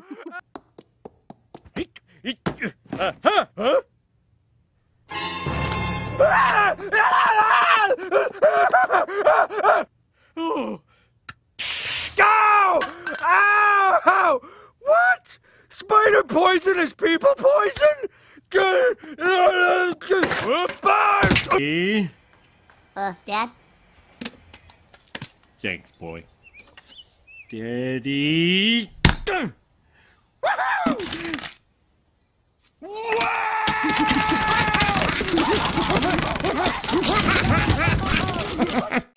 Ow! What? Spider poison is people poison? Dad? Thanks, boy. Daddy. Woohoo!